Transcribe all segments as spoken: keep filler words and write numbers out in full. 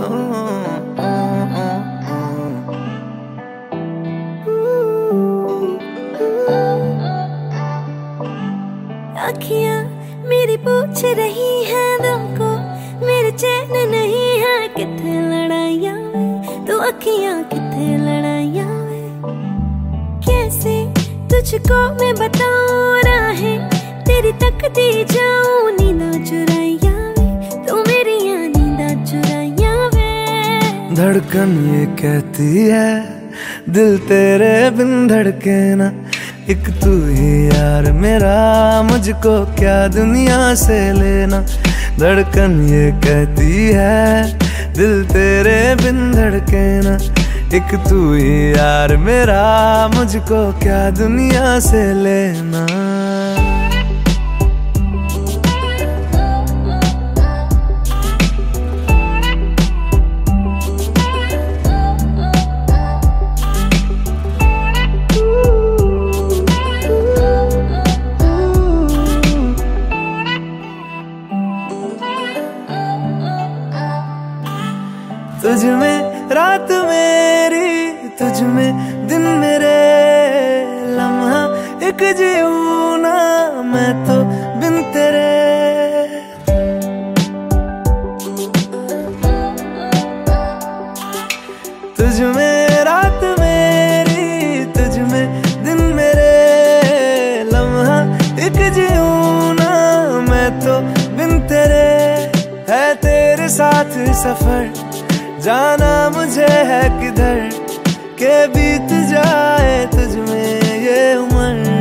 अखियां मेरी पूछ रही है दिल को, मेरे चैन नहीं है किथे लड़ाइयां वे, तू अखियां किथे लड़ाइयां वे। कैसे तुझको मैं बताऊं राहें तेरी तकती जाऊं, नींदा चुराइयां वे, तू मेरी नींदा चुराइयां वे। धड़कन ये कहती है दिल तेरे बिन धड़के ना, एक तू ही यार मेरा, मुझको क्या दुनिया से लेना। धड़कन ये कहती है दिल तेरे बिन धड़के ना, एक तू ही यार मेरा, मुझको क्या दुनिया से लेना। तुझ में रात मेरी, तुझ में दिन मेरे, लम्हा एक जीऊं ना मैं तो बिन तेरे। तुझ में रात मेरी, तुझ में दिन मेरे, लम्हा एक जीऊं ना मैं तो बिन तेरे। है तेरे साथ सफर जाना मुझे है किधर, के बीत जाए तुझ में ये उम्र।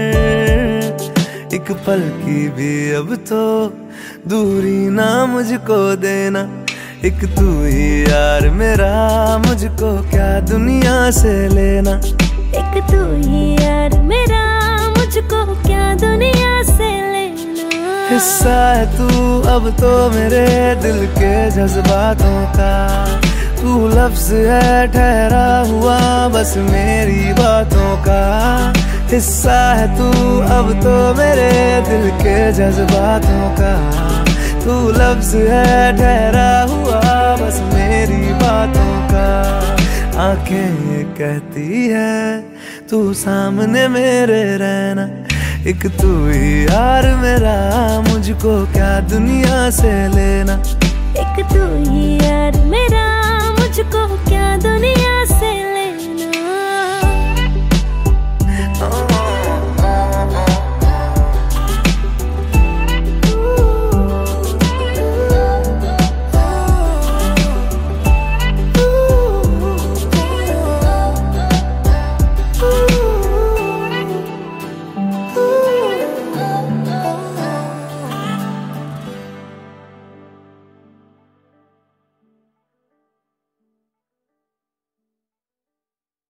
एक पल की भी अब तो दूरी ना मुझको देना, एक तू ही यार मेरा, मुझको क्या दुनिया से लेना। एक तू ही यार मेरा, मुझको क्या दुनिया से लेना। हिस्सा है तू अब तो मेरे दिल के जज्बातों का, तू लफ्ज है ठहरा हुआ बस मेरी बातों का। हिस्सा है तू अब तो मेरे दिल के जज्बातों का, तू लफ्ज है ठहरा हुआ बस मेरी बातों का। आंखें ये कहती है तू सामने मेरे रहना, एक तू ही यार मेरा, मुझको क्या दुनिया से लेना। एक तू ही यार मेरा, मुझको क्या दुनिया